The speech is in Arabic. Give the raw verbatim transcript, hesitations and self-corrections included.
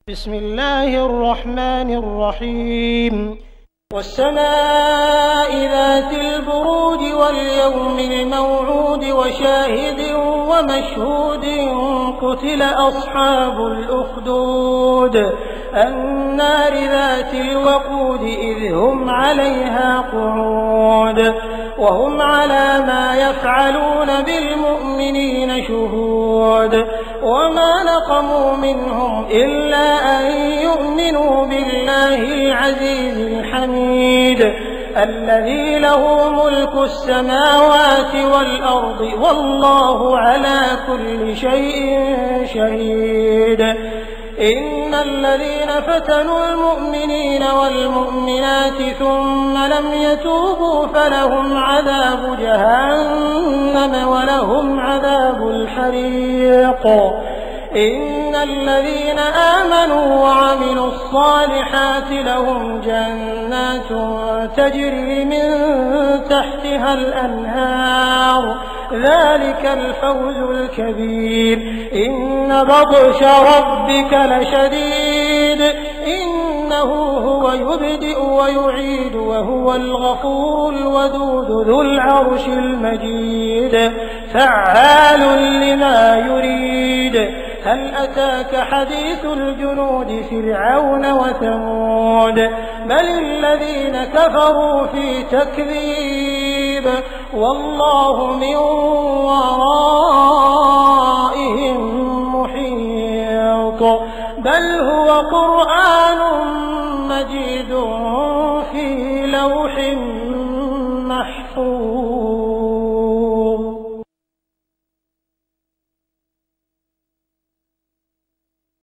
بسم الله الرحمن الرحيم والسماء ذات البروج واليوم الموعود وشاهد ومشهود قتل أصحاب الأخدود النار ذات الوقود إذ هم عليها قعود وهم على ما يفعلون بالمؤمنين شهود وما نقموا منهم إلا أن يؤمنوا بالله العزيز الحميد الذي له ملك السماوات والأرض والله على كل شيء شهيد إن الذين فتنوا المؤمنين والمؤمنات ثم لم يتوبوا فلهم عذاب جهنم ولهم عذاب الحريق إن الذين آمنوا وعملوا الصالحات لهم جنات تجري من تحتها الأنهار ذلك الفوز الكبير إن بطش ربك لشديد إنه هو يبدئ ويعيد وهو الغفور الودود ذو العرش المجيد فعال لما يريد هل أتاك حديث الجنود فرعون وثمود بل الذين كفروا في تكذيب والله من ورائهم محيط بل هو قرآن مجيد في لوح